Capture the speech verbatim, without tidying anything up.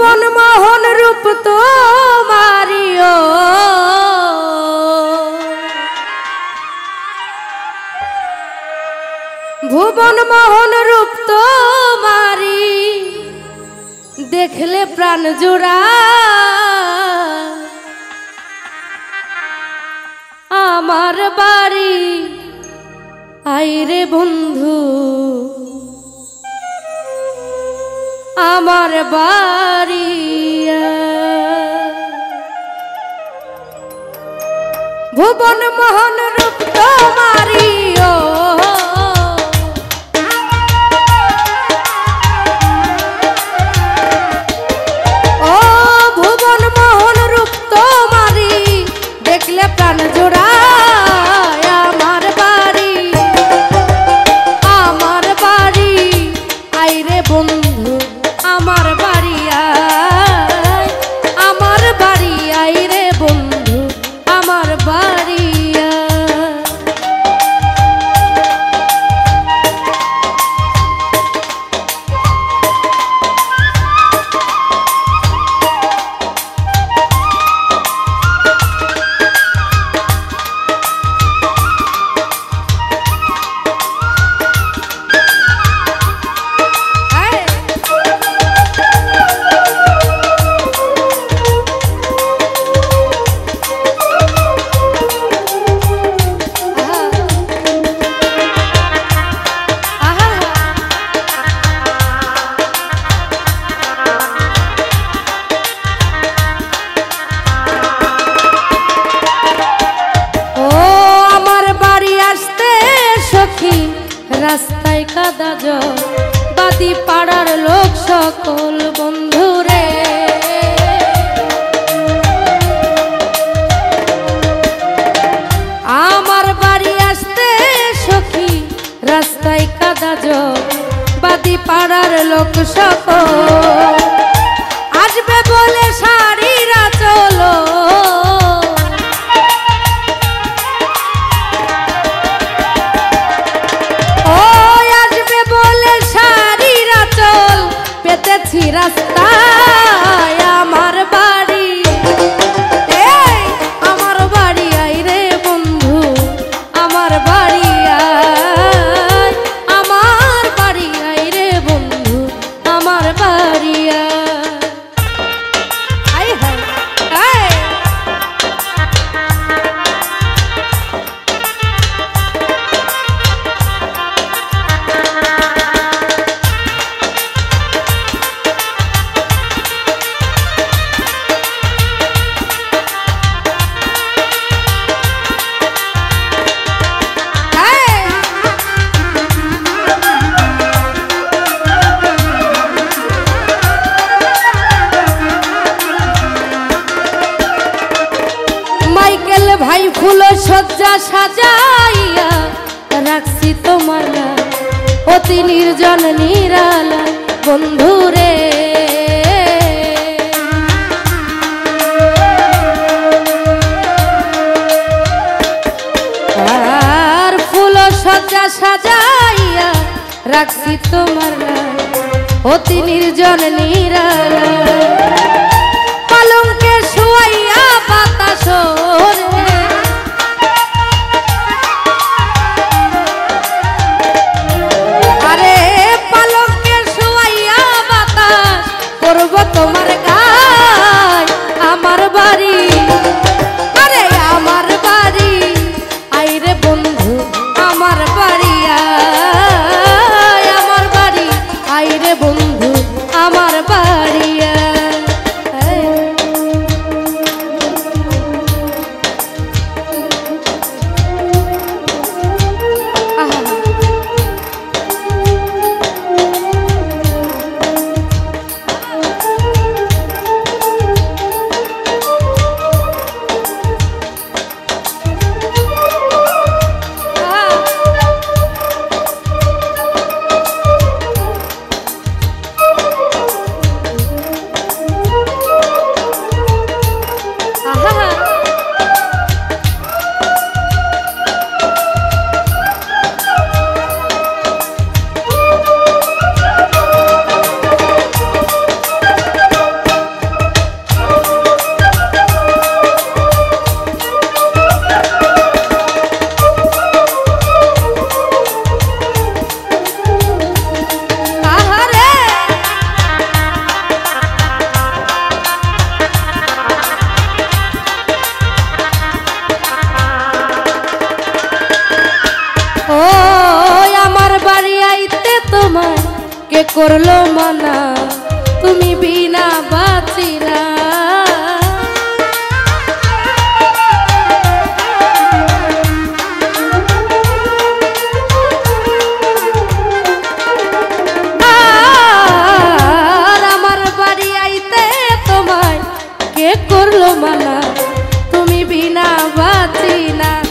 ভুবন মোহন রূপ তোমারিও ভুবন মোহন রূপ তোমারি দেখলে প্রাণ জোড়া আমার বাড়ি আইরে বন্ধু আমার বাড়ি ভুবন মোহন রূপ তোমারি ও ভুবন মোহন রূপ তোমারি দেখলে প্রাণ জোড়া আমার বাড়ি আমার বাড়ি আইরে বন্ধু আমার বাড়ি আয় আমার বাড়ি আইরে বন্ধু আমার বাড়ি রাস্তায় কাদা জল বাদি পাড়ার লোক সকল বন্ধুরে আমার বাড়ি আসতে সখী রাস্তায় কাদা জল বাদি পাড়ার লোক সকল আসবে বলে শাড়িরা চলো রাস্তায় আমার বাড়ি আমার বাড়ি আইরে বন্ধু আমার বাড়ি আমার বাড়ি আইরে বন্ধু আমার বাড়ি আই হায় ভাই ফুল সজ্জা সাজাইয়া রাখছি তোমার অতি নির্জন নিরালা বন্ধুরে আর ফুল সজ্জা সাজাইয়া রাখছি তোমার অতি নির্জন নিরালা পালঙ্কে শুয়াইয়া বাতাস তোমার গায় আমার বাড়ি আরে আমার বাড়ি আইরে বন্ধু আমার বাড়ি আমার বাড়ি আইরে বন্ধু আমার বাড়ি করলো মানা তুমি বিনা বাঁচি না। আর আমার বাড়ি আইতে তোমায় কে করলো মানা তুমি বিনা বাঁচি না।